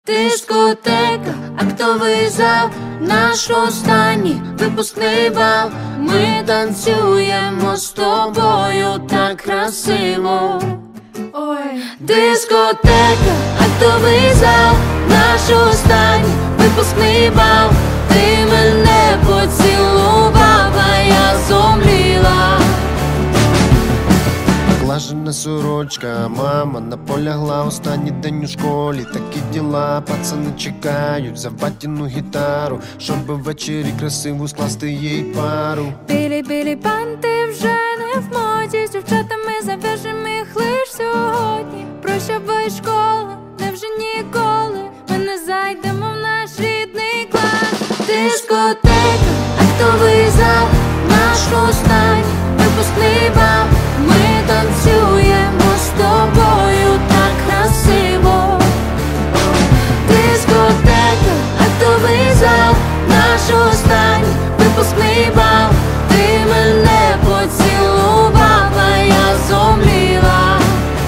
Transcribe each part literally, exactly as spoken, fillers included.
Дискотека, актовий зал, наш останній випускний бал. Ми танцюємо з тобою так красиво. Ой. Дискотека, актовий зал, наш останній випускний бал. Ти мене поцілував, а я зомліла. Глажена сорочка, мама наполягла, останній день у школі. Такі діла, пацани чекають за батіну гітару, щоб ввечері красиву скласти їй пару. Білі-білі банти вже не в моді, з дівчатами зав'яжем їх лиш сьогодні. Прощавай школа, невже ніколи ми не зайдемо в наш рідний клас. Дискотека, актовий зал, наш останній випускний бал. Ми танцюємо з тобою так красиво. Дискотека, актовий зал, наш останній випускний бал. Ти мене поцілував, а я зомліла.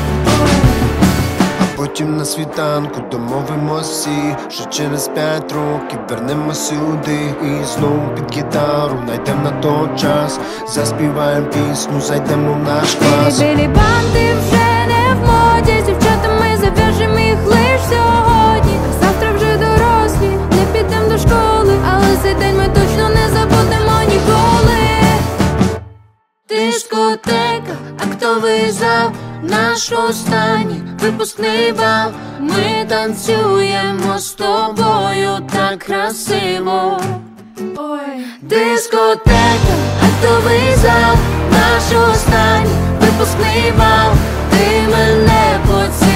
А потім на світанку домовимось всі, що через п'ять років вернемось сюди. І знову під гітару найдем на той час, заспіваєм пісню, зайдемо в наш клас. Білі банди вже не в моді, з дівчатами зав'яжем їх лиш сьогодні. Завтра вже дорослі, не підем до школи, але цей день ми точно не забудемо ніколи. Дискотека, актовий зал, наш останній випускний бал. Ми танцюємо з тобою так красиво. Ой. Дискотека, актовий зал, наш останній випускний бал. Ти мене поцілував.